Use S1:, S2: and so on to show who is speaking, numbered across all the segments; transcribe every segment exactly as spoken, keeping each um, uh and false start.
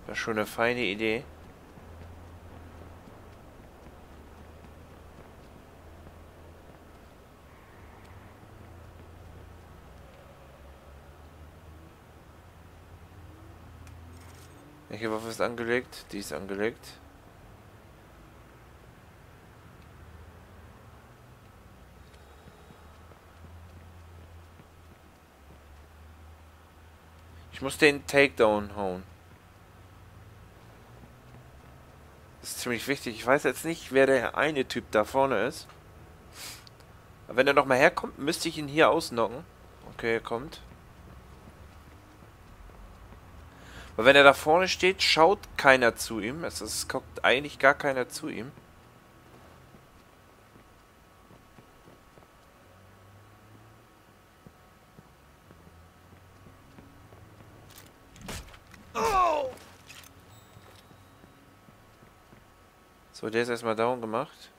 S1: Das ist schon eine feine Idee. Welche Waffe ist angelegt? Die ist angelegt. Ich muss den Takedown hauen. Das ist ziemlich wichtig. Ich weiß jetzt nicht, wer der eine Typ da vorne ist. Aber wenn er noch mal herkommt, müsste ich ihn hier ausnocken. Okay, er kommt. Aber wenn er da vorne steht, schaut keiner zu ihm. Es, es guckt eigentlich gar keiner zu ihm. So, der ist erstmal down gemacht.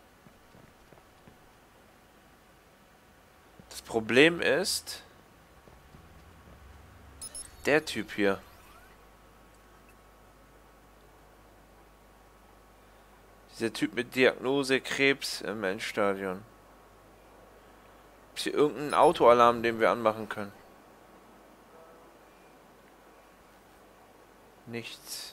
S1: Das Problem ist... Der Typ hier. Dieser Typ mit Diagnose Krebs im Endstadion. Ist hier irgendein Autoalarm, den wir anmachen können? Nichts.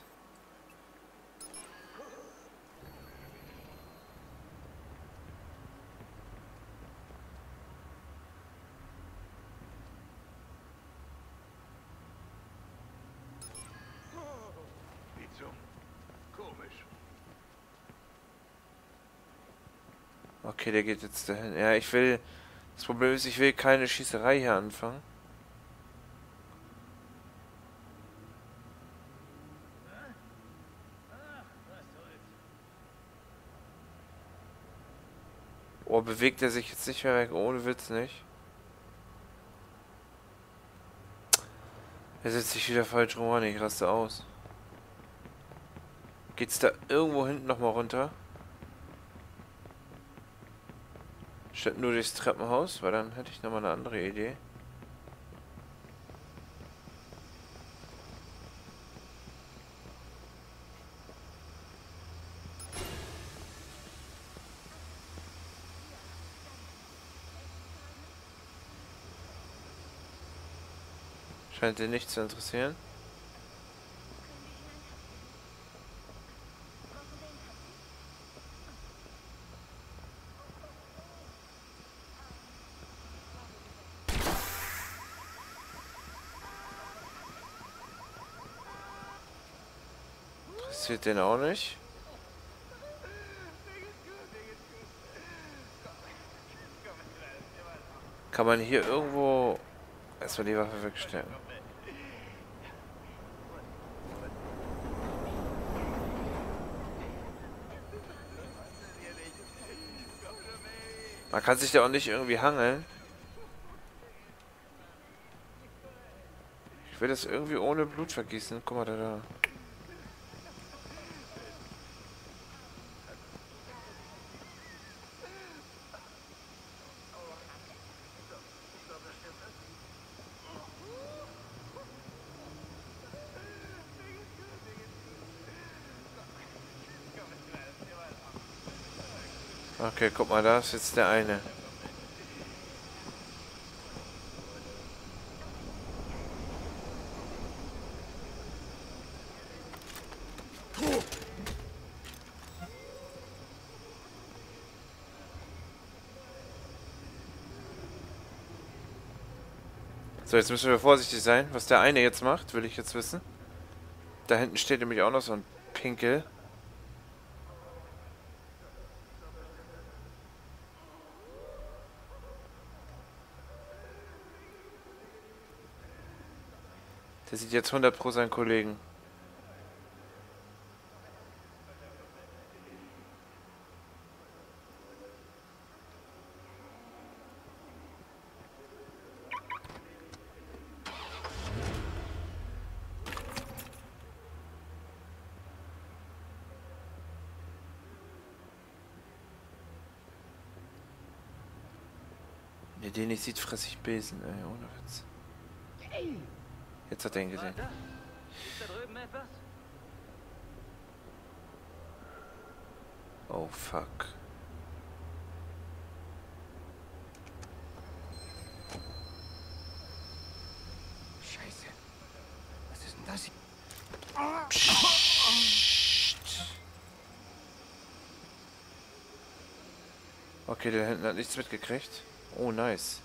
S1: Okay, der geht jetzt dahin. Ja, ich will... Das Problem ist, ich will keine Schießerei hier anfangen. Oh, bewegt er sich jetzt nicht mehr weg? Ohne Witz nicht. Er setzt sich wieder falsch rum an, ich raste aus. Geht's da irgendwo hinten nochmal runter? Statt nur durchs Treppenhaus, weil dann hätte ich nochmal eine andere Idee. Scheint ihn nicht zu interessieren. Interessiert den auch nicht. Kann man hier irgendwo erstmal die Waffe wegstellen? Man kann sich da auch nicht irgendwie hangeln. Ich will das irgendwie ohne Blut vergießen. Guck mal da da. Okay, guck mal, da ist jetzt der eine. So, jetzt müssen wir vorsichtig sein. Was der eine jetzt macht, will ich jetzt wissen. Da hinten steht nämlich auch noch so ein Pinkel. Der sieht jetzt hundert Pro seinen Kollegen. Wenn ihr den nicht sieht, fresse ich Besen, ey, ohne Witz. Jetzt hat er ihn gesehen.
S2: Ist da drüben etwas?
S1: Oh, fuck.
S2: Scheiße. Was ist denn das hier?
S1: Psst. Okay, der hinten hat nichts mitgekriegt. Oh, nice.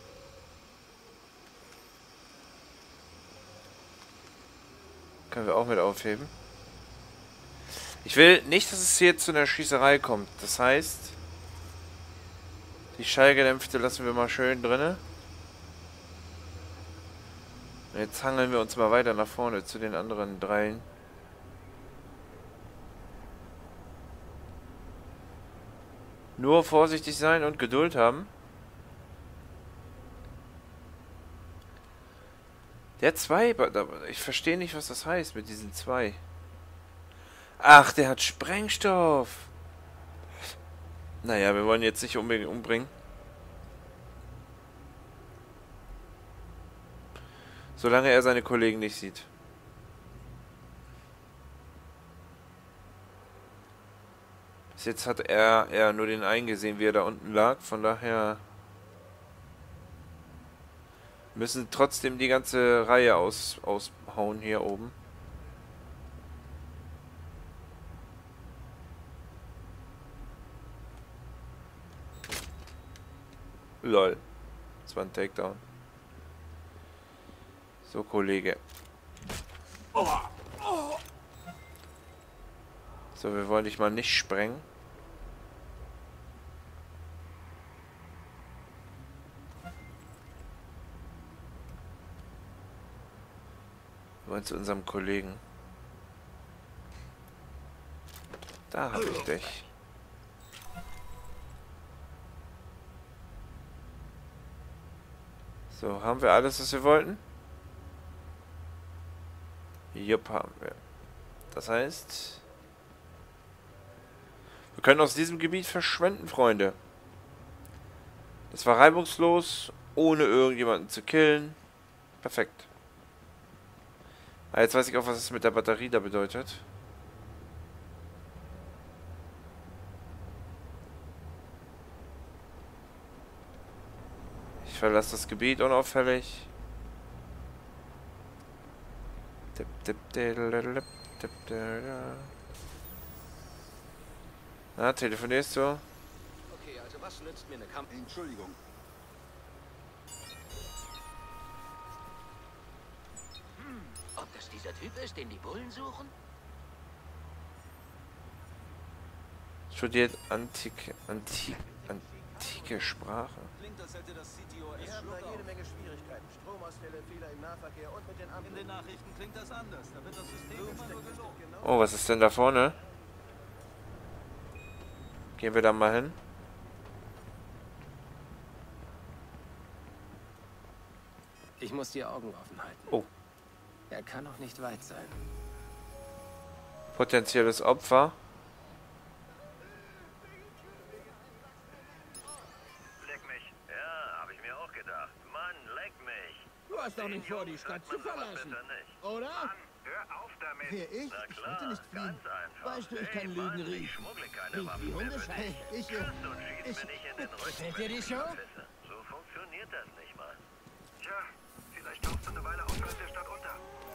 S1: Können wir auch mit aufheben. Ich will nicht, dass es hier zu einer Schießerei kommt. Das heißt, die Schallgedämpfte lassen wir mal schön drinne. Und jetzt hangeln wir uns mal weiter nach vorne zu den anderen dreien. Nur vorsichtig sein und Geduld haben. Der zwei, ich verstehe nicht, was das heißt mit diesen zwei. Ach, der hat Sprengstoff. Naja, wir wollen jetzt nicht unbedingt umbringen. Solange er seine Kollegen nicht sieht. Bis jetzt hat er, er nur den einen gesehen, wie er da unten lag. Von daher müssen trotzdem die ganze Reihe aus, aushauen hier oben. Lol. Das war ein Takedown. So, Kollege. So, wir wollen dich mal nicht sprengen. Wir wollen zu unserem Kollegen. Da habe ich dich. So, haben wir alles, was wir wollten? Jupp, haben wir. Das heißt, wir können aus diesem Gebiet verschwinden, Freunde. Das war reibungslos, ohne irgendjemanden zu killen. Perfekt. Ah, jetzt weiß ich auch, was es mit der Batterie da bedeutet. Ich verlasse das Gebiet unauffällig. Na, telefonierst du?
S2: Okay, also was nützt mir eine Kamera?
S3: Entschuldigung.
S2: Hm, ob das dieser Typ ist, den die Bullen suchen?
S1: Studiert antike, antike, antike Sprache.
S3: Klingt, als hätte das C T O
S4: Wir
S3: S
S4: haben
S3: Schluck
S4: da jede
S3: auf.
S4: Menge Schwierigkeiten. Stromausfälle, Fehler im Nahverkehr und mit den
S3: In
S4: Ampeln.
S3: den Nachrichten klingt das anders. Da wird das System immer nur gelogen.
S1: Oh, was ist denn da vorne? Gehen wir da mal hin.
S2: Ich muss die Augen offen halten.
S1: Oh.
S2: Er kann noch nicht weit sein.
S1: Potenzielles Opfer.
S5: Leck mich. Ja, hab ich mir auch gedacht. Mann, leck mich.
S6: Du hast doch nicht vor, die Stadt zu verlassen, oder?
S5: Mann, hör auf damit.
S6: Wer, ich?
S5: Na
S6: Ich
S5: klar,
S6: wollte nicht fliehen.
S5: ganz einfach.
S6: Weißt du, ich
S5: Hey,
S6: kann
S5: Mann,
S6: Lügen
S5: ich
S6: riechen.
S5: schmuggle keine
S6: Riech
S5: Waffen
S6: wie
S5: mehr
S6: Hundescheiß.
S5: für dich.
S6: Ich, äh,
S5: Küsst und schießt
S6: ich-
S5: mir nicht in den Rücken.
S6: Gefällt dir
S5: wenn
S6: die
S5: ich
S6: Show?
S5: pisse. So funktioniert das nicht mal. Tja, vielleicht tauchst du eine Weile außerhalb der Stadt unter.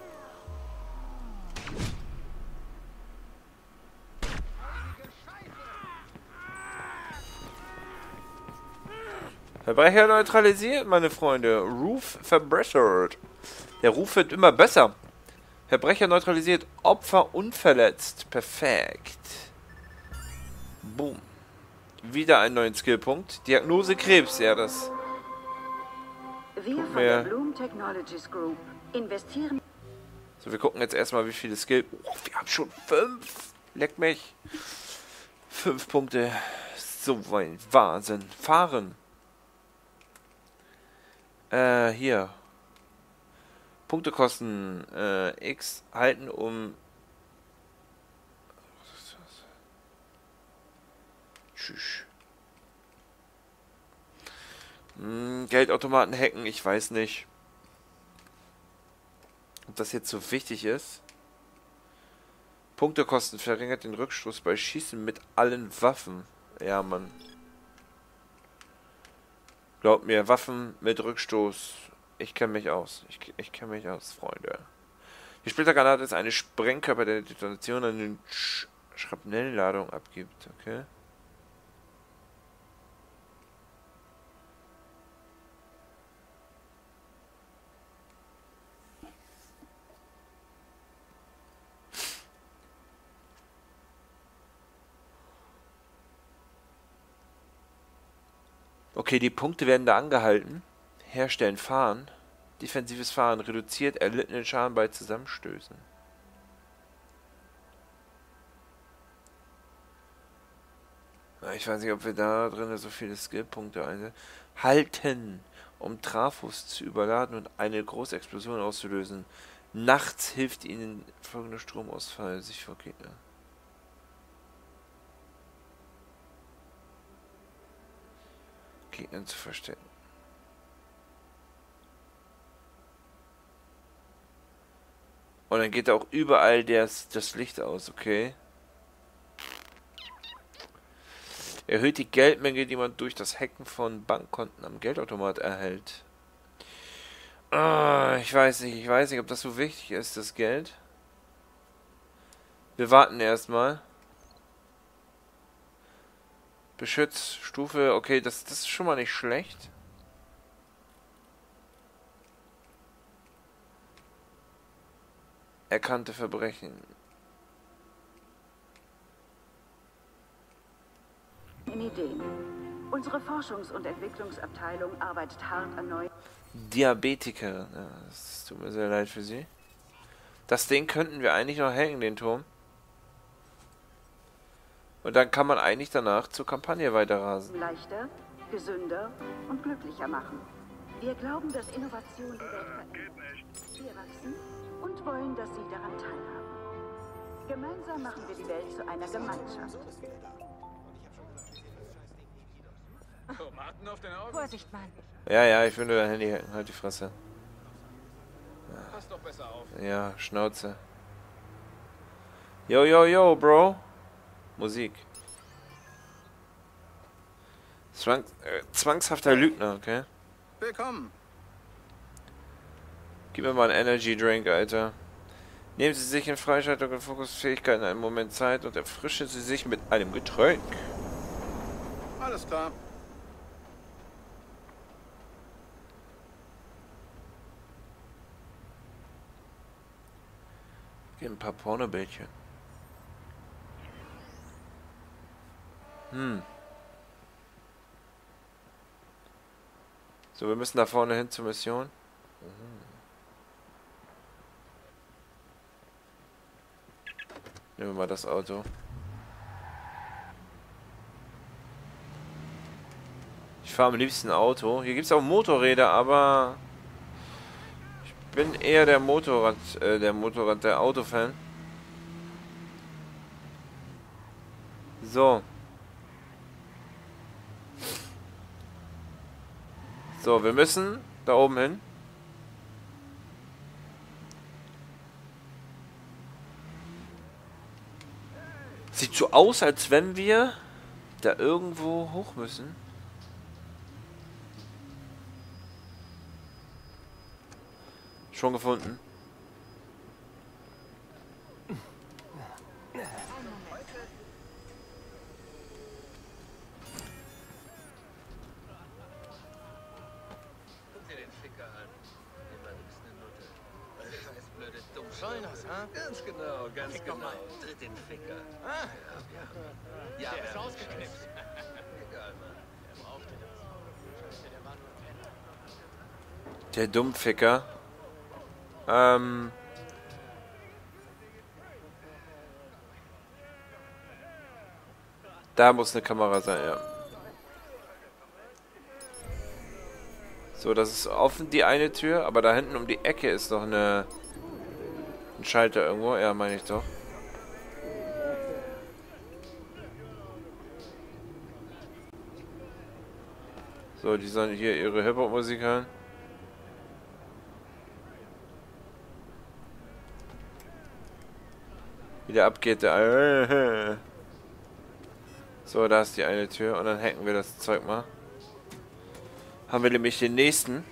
S1: Verbrecher neutralisiert, meine Freunde. Ruf verbessert. Der Ruf wird immer besser. Verbrecher neutralisiert, Opfer unverletzt. Perfekt. Boom. Wieder einen neuen Skillpunkt. Diagnose Krebs, ja, das.
S7: Wir von
S1: mir-
S7: der Bloom Technologies Group investieren.
S1: So, wir gucken jetzt erstmal, wie viele Skill. Oh, wir haben schon fünf. Leck mich. Fünf Punkte. So ein Wahnsinn. Fahren. Äh, hier. Punkte kosten äh, X halten um. Was ist das? Tschüss. Hm, Geldautomaten hacken, ich weiß nicht, ob das jetzt so wichtig ist. Punktekosten verringert den Rückstoß bei Schießen mit allen Waffen. Ja, Mann. Glaubt mir, Waffen mit Rückstoß. Ich kenne mich aus. Ich, ich kenne mich aus, Freunde. Die Splittergranate ist eine Sprengkörper, der Detonation eine Sch Schrapnellladung abgibt. Okay. Okay, die Punkte werden da angehalten. Herstellen, fahren. Defensives Fahren reduziert erlittenen Schaden bei Zusammenstößen. Ich weiß nicht, ob wir da drin so viele Skillpunkte einsetzen. Halten, um Trafos zu überladen und eine große Explosion auszulösen. Nachts hilft ihnen folgender Stromausfall sich vor Gegner. Gegnern zu verstecken. Und dann geht auch überall das, das Licht aus, okay? Erhöht die Geldmenge, die man durch das Hacken von Bankkonten am Geldautomat erhält. Ah, ich weiß nicht, ich weiß nicht, ob das so wichtig ist, das Geld. Wir warten erstmal. Beschützstufe, okay, das, das ist schon mal nicht schlecht. Erkannte Verbrechen.
S7: Ideen. Unsere Forschungs- und Entwicklungsabteilung arbeitet hart an neuen...
S1: Diabetiker. Ja, das tut mir sehr leid für Sie. Das Ding könnten wir eigentlich noch hängen, den Turm. Und dann kann man eigentlich danach zur Kampagne weiterrasen.
S7: ...leichter, gesünder und glücklicher machen. Wir glauben, dass Innovation die Welt verändert. Wir wachsen und wollen, dass Sie daran teilhaben. Gemeinsam machen wir die Welt zu einer Gemeinschaft.
S3: Tomaten auf den Augen?
S6: Vorsicht, Mann.
S1: Ja, ja, ich finde dein Handy hacken. Halt die Fresse.
S3: Pass doch besser auf.
S1: Ja, Schnauze. Yo, yo, yo, Bro. Musik. Zwang, äh, zwangshafter Lügner, okay?
S4: Willkommen.
S1: Gib mir mal einen Energy Drink, Alter. Nehmen Sie sich in Freischaltung und Fokusfähigkeit in einem Moment Zeit und erfrischen Sie sich mit einem Getränk.
S4: Alles klar.
S1: Gib ein paar Pornobildchen. Hm. So, wir müssen da vorne hin zur Mission. Nehmen wir mal das Auto. Ich fahre am liebsten Auto. Hier gibt es auch Motorräder, aber ich bin eher der Motorrad, äh, der Motorrad, der Autofan. So. So, wir müssen da oben hin. Sieht so aus, als wenn wir da irgendwo hoch müssen. Schon gefunden.
S2: Guck dir den Ficker an. Immer nix ne Nutte. Scheiß blöde Dummscheiß.
S4: ha?
S2: Ganz genau, ganz
S4: Fick
S2: genau.
S4: doch mal.
S2: Tritt den Ficker.
S4: Ah,
S2: Ja,
S4: der ist
S2: wer-
S4: ausgeknipst.
S2: Egal, Mann.
S4: Er brauchte das. Scheiße, der war nur Penner.
S1: Der Dummficker. Ähm. Da muss eine Kamera sein, ja. So, das ist offen, die eine Tür, aber da hinten um die Ecke ist noch eine... ein Schalter irgendwo, ja, meine ich doch. So, die sollen hier ihre Hip-Hop-Musik hören. Wie der abgeht. Der so, da ist die eine Tür. Und dann hacken wir das Zeug mal. Haben wir nämlich den nächsten.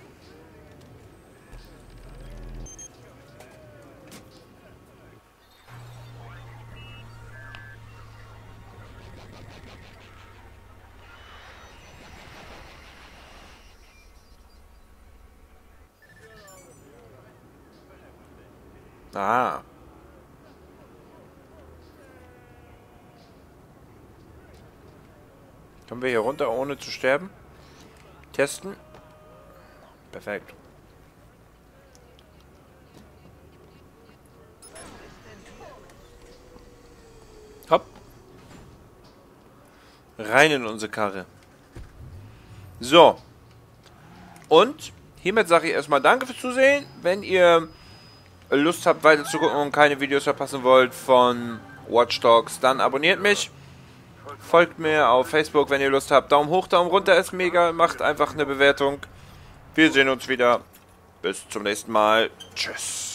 S1: Ah. Kommen wir hier runter, ohne zu sterben? Testen. Perfekt. Hopp. Rein in unsere Karre. So. Und hiermit sage ich erstmal danke fürs Zusehen. Wenn ihr Lust habt, weiter zu gucken und keine Videos verpassen wollt von Watch Dogs, dann abonniert mich. Folgt mir auf Facebook, wenn ihr Lust habt. Daumen hoch, Daumen runter ist mega. Macht einfach eine Bewertung. Wir sehen uns wieder. Bis zum nächsten Mal. Tschüss.